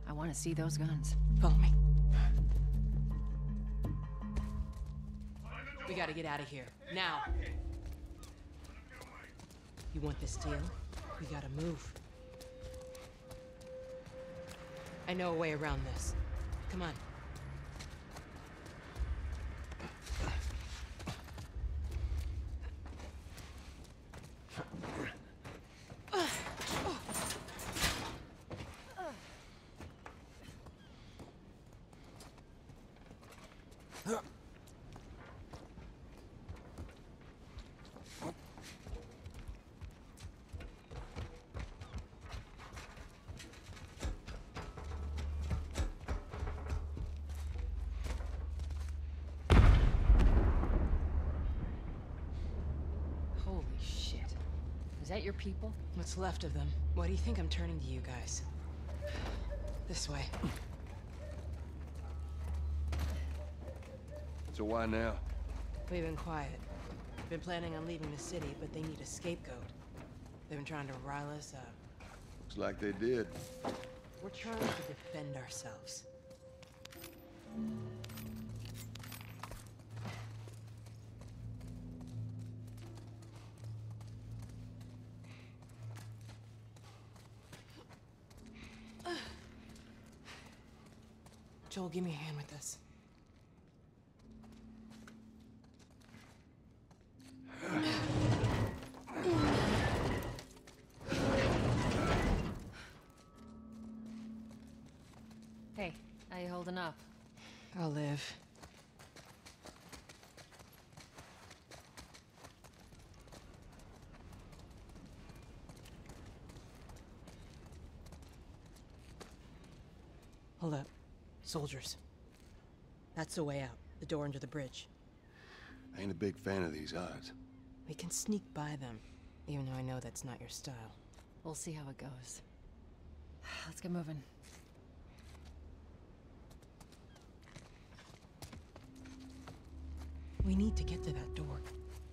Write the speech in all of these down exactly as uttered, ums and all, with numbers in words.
I want to see those guns. Follow me. We gotta get out of here. Now! You want this deal? We gotta move. I know a way around this. Come on. Holy shit. Is that your people? What's left of them? Why do you think I'm turning to you guys? This way. So why now? We've been quiet. Been planning on leaving the city, but they need a scapegoat. They've been trying to rile us up. Looks like they did. We're trying to defend ourselves. Joel, give me a hand with this. Hey, how you holding up? I'll live. Hold up. Soldiers. That's the way out. The door under the bridge. I ain't a big fan of these odds. We can sneak by them, even though I know that's not your style. We'll see how it goes. Let's get moving. We need to get to that door.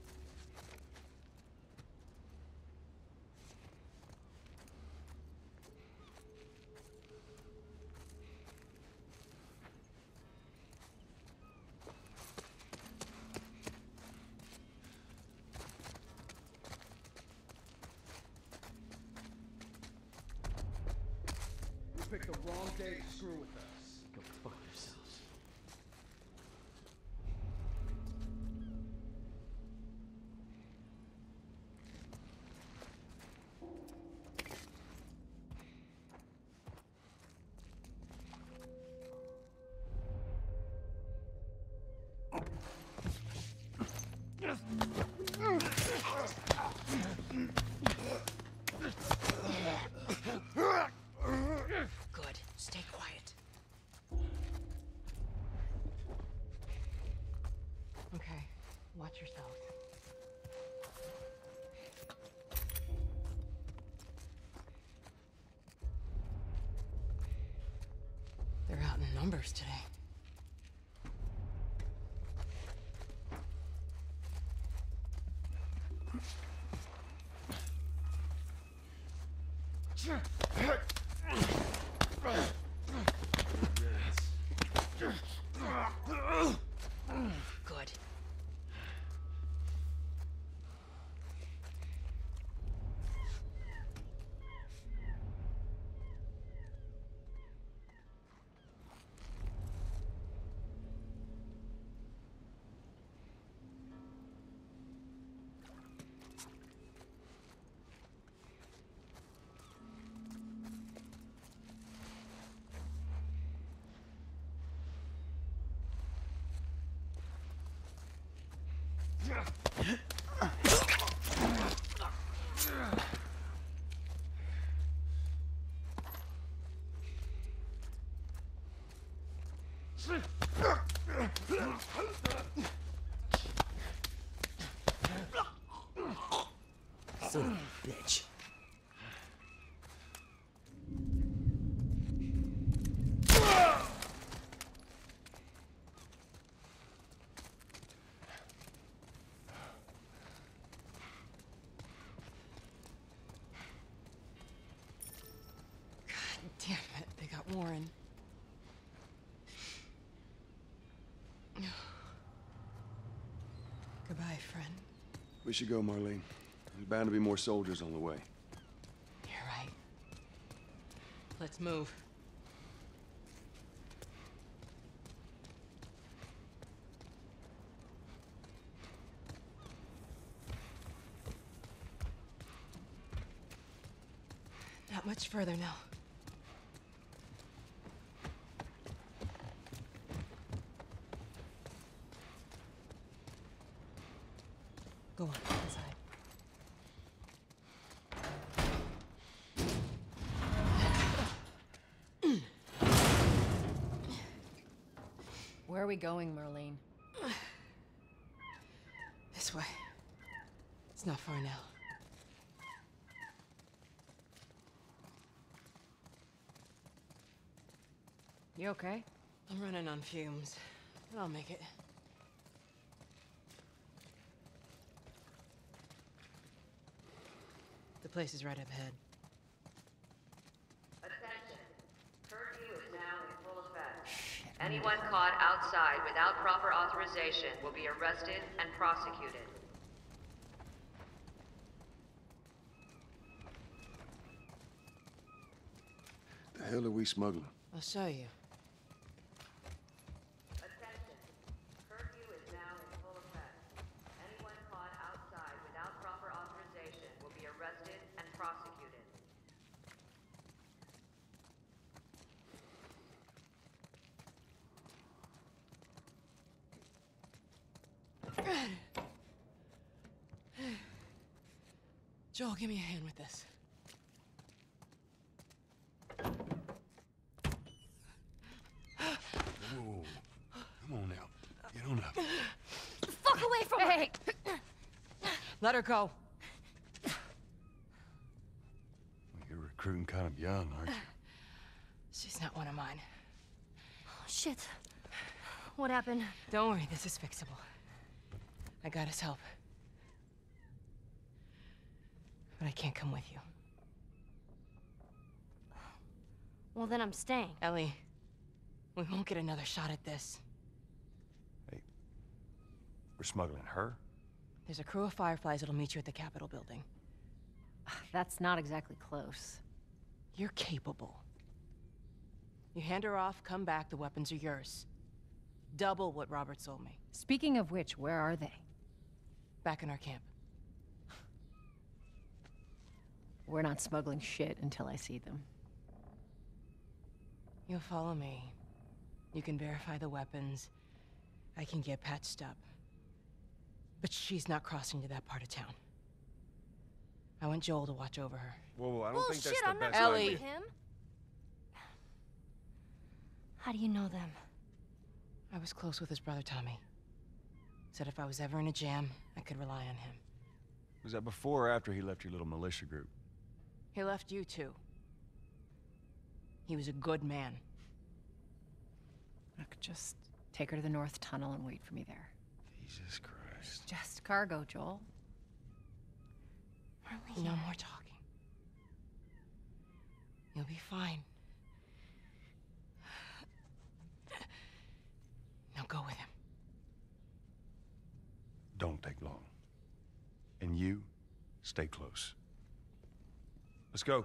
You picked the wrong day to screw with us. Go fuck yourselves. Good. Stay quiet. Okay. Watch yourselves. They're out in numbers today. Good. Son of a bitch. God damn it, they got Warren. Goodbye, friend. We should go, Marlene. There's bound to be more soldiers on the way. You're right. Let's move. Not much further now. Go on, inside. Where are we going, Marlene? This way. It's not far now. You okay? I'm running on fumes, but I'll make it. The place is right up ahead. Attention. Curfew is now in full effect. Anyone caught outside without proper authorization will be arrested and prosecuted. The hell are we smuggling? I'll show you. Attention. Curfew is now in full effect. Anyone caught outside without proper authorization will be arrested and prosecuted. Joel, give me a hand with this. Whoa. Come on now. Get on up. Fuck away from her! Hey! Let her go. Well, you're recruiting kind of young, aren't you? She's not one of mine. Oh, shit. What happened? Don't worry, this is fixable. I got his help. But I can't come with you. Well, then I'm staying. Ellie, we won't get another shot at this. Hey, we're smuggling her? There's a crew of Fireflies that'll meet you at the Capitol building. That's not exactly close. You're capable. You hand her off, come back, the weapons are yours. Double what Robert sold me. Speaking of which, where are they? Back in our camp. We're not smuggling shit until I see them. You'll follow me. You can verify the weapons. I can get patched up. But she's not crossing to that part of town. I want Joel to watch over her. Whoa, whoa, I don't Well, think shit, that's the I'm not best Ellie. idea. with him. How do you know them? I was close with his brother Tommy. Said if I was ever in a jam, I could rely on him. Was that before or after he left your little militia group? He left you too. He was a good man. Look, just take her to the North Tunnel and wait for me there. Jesus Christ. Just cargo, Joel. No more talking. You'll be fine. Now go with him. Don't take long. And you, stay close. Let's go.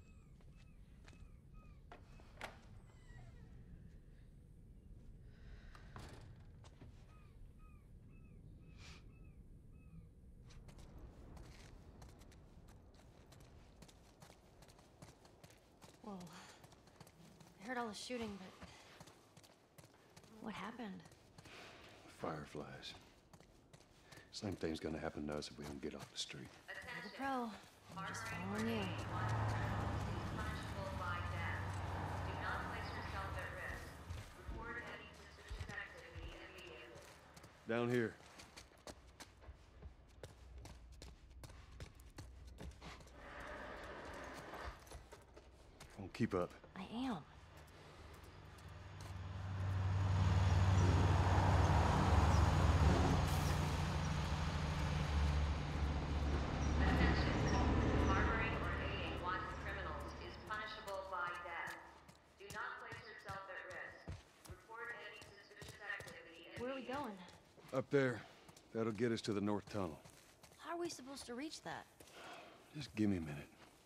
Whoa. I heard all the shooting, but... what happened? Fireflies. Same thing's gonna happen to us if we don't get off the street. You're the pro. I'm just following you. Punishable by death. Do not place yourself at risk. Report any suspicious activity immediately. Down here. Won't keep up. I am. Harboring or aiding wanted criminals is punishable by death. Do not Where are we going? Up there. That'll get us to the north tunnel. How are we supposed to reach that? Just give me a minute.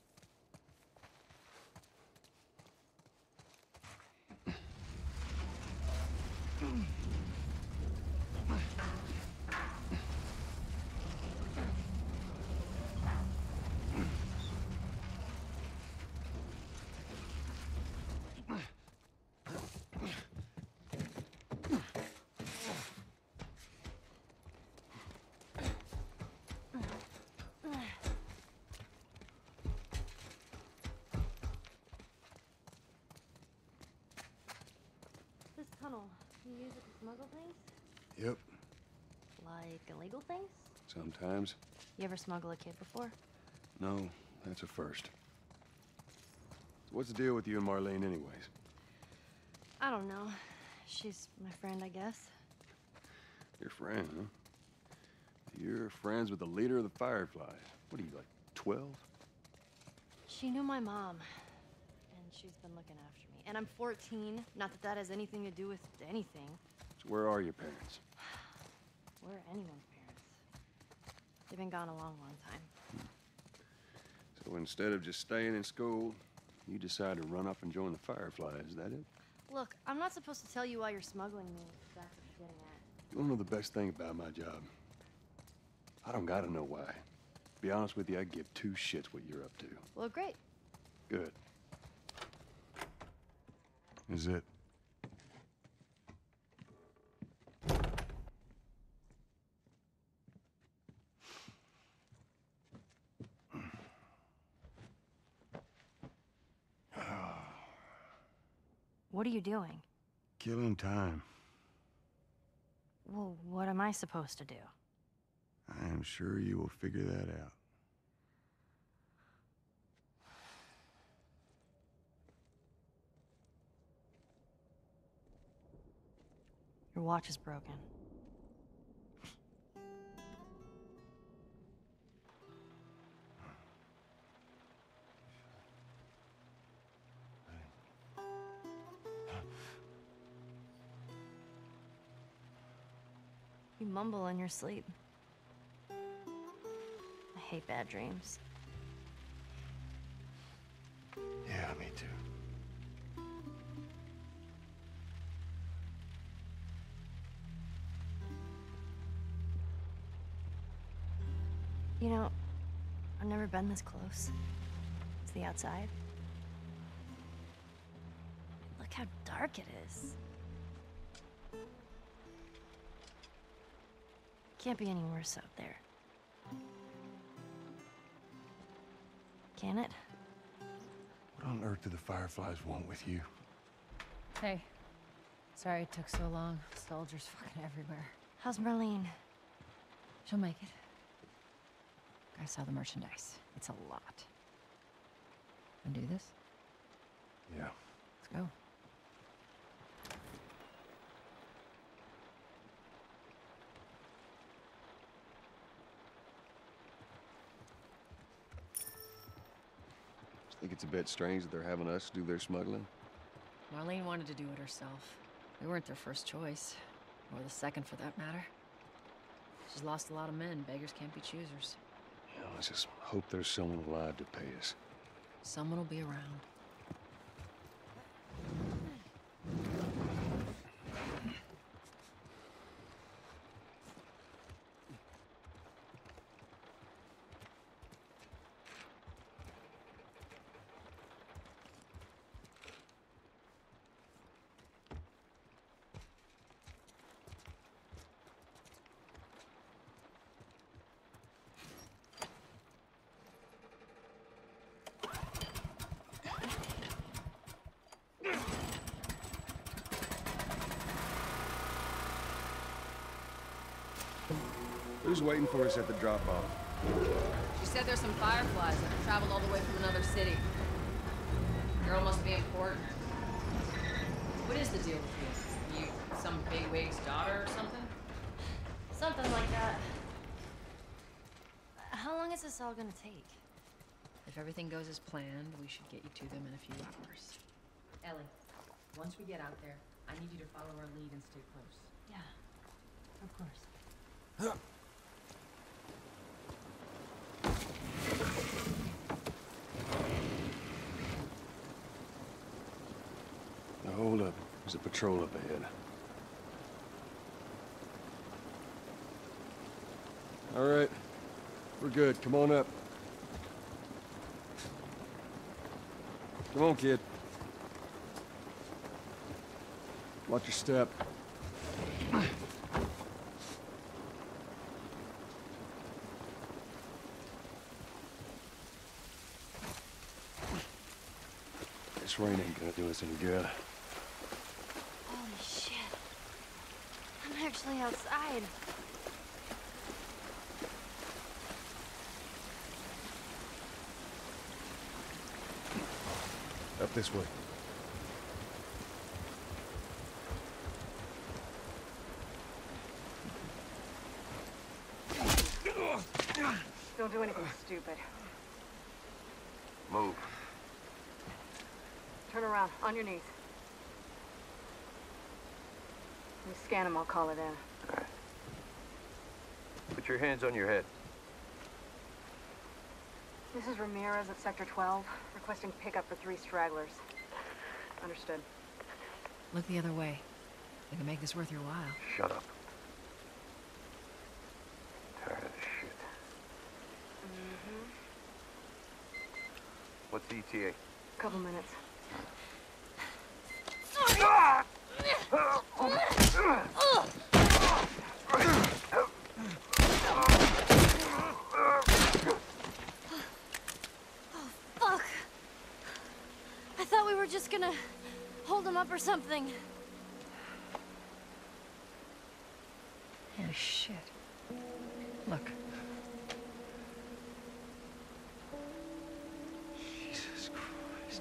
This tunnel, you use it to smuggle things? Yep. Like illegal things? Sometimes. You ever smuggle a kid before? No, that's a first. So what's the deal with you and Marlene anyways? I don't know. She's my friend, I guess. Your friend, huh? You're friends with the leader of the Fireflies. What are you, like, twelve? She knew my mom, and she's been looking after me. And I'm fourteen. Not that that has anything to do with anything. So where are your parents? Where are anyone's parents? They've been gone a long, long time. So instead of just staying in school, you decide to run up and join the Fireflies, is that it? Look, I'm not supposed to tell you why you're smuggling me, if that's what you're getting at. You wanna know the best thing about my job? I don't gotta know why. To be honest with you, I give two shits what you're up to. Well, great. Good. Is it? What are you doing? Killing time. Well, what am I supposed to do? I am sure you will figure that out. Your watch is broken. You mumble in your sleep. I hate bad dreams. Yeah, me too. You know, I've never been this close to the outside. Look how dark it is. Can't be any worse out there. Can it? What on earth do the Fireflies want with you? Hey. Sorry it took so long. Soldiers fucking everywhere. How's Marlene? She'll make it. I saw the merchandise. It's a lot. Wanna do this? Yeah. Let's go. Think it's a bit strange that they're having us do their smuggling? Marlene wanted to do it herself. We weren't their first choice. Or the second, for that matter. She's lost a lot of men. Beggars can't be choosers. You know, let's just hope there's someone alive to pay us. Someone will be around. Who's waiting for us at the drop-off? She said there's some fireflies that have traveled all the way from another city. Girl must be important. What is the deal with you? You some bigwig's daughter or something? Something like that. How long is this all gonna take? If everything goes as planned, we should get you to them in a few hours. Ellie, once we get out there, I need you to follow our lead and stay close. Yeah. Of course. Now hold up. There's a patrol up ahead. All right. We're good. Come on up. Come on, kid. Watch your step. This rain ain't gonna do us any good. Holy shit. I'm actually outside. Up this way. Don't do anything stupid. Move. Turn around, on your knees. When you scan him, I'll call it in. Okay. Put your hands on your head. This is Ramirez at Sector twelve, requesting pickup for three stragglers. Understood. Look the other way. We can make this worth your while. Shut up. Tired of this shit. Mm-hmm. What's the E T A? Couple minutes. Fuck! I thought we were just gonna hold him up or something. Oh, shit. Look. Jesus Christ.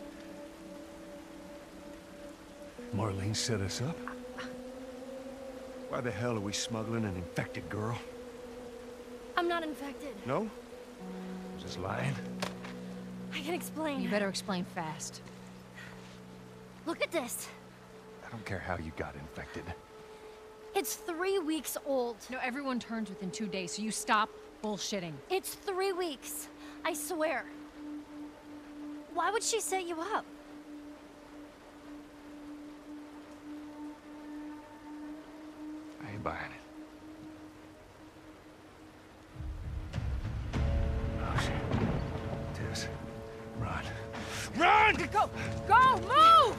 Marlene set us up? Why the hell are we smuggling an infected girl? I'm not infected. No? Just lying? I can explain. You better explain fast. Look at this. I don't care how you got infected. It's three weeks old. No, everyone turns within two days, so you stop bullshitting. It's three weeks. I swear. Why would she set you up? I ain't buying it. Oh, shit. Tess, run. Run! Go! Go! Move!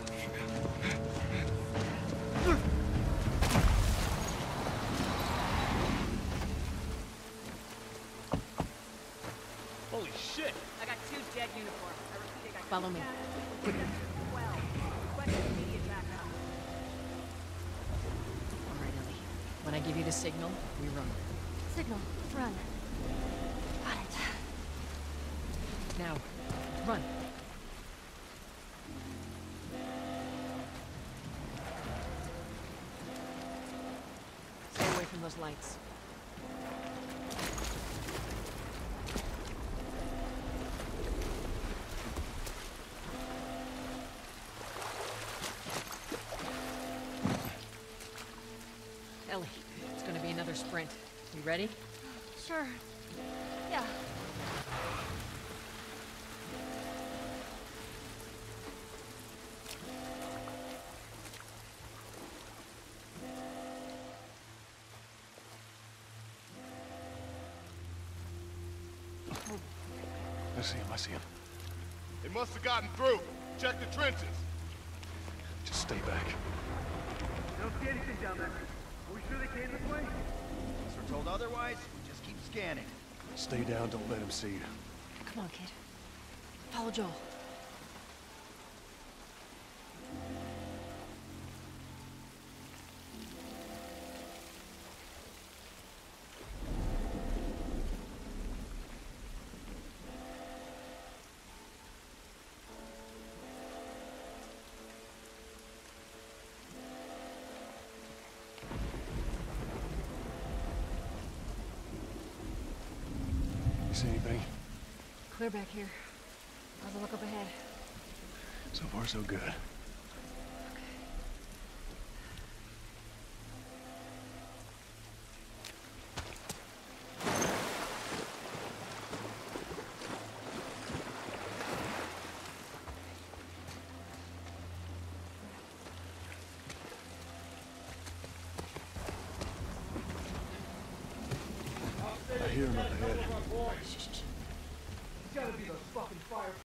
Holy shit! I got two dead uniforms. I repeat, I got Follow me. Quickly. All right, Ellie. When I give you the signal, we run. Signal. Run. Got it. Now, run. Stay away from those lights. Ellie, it's gonna be another sprint. You ready? Sure. Yeah. I see him, I see him. It must have gotten through. Check the trenches. Just stay back. I don't see anything down there. Are we sure they came this way? Unless we're told otherwise, we just keep scanning. Stay down, don't let him see you. Come on, kid. Follow Joel. You see anything? Clear back here. I'll look up ahead. So far, so good. hear him up ahead. It's gotta be those fucking fireflies.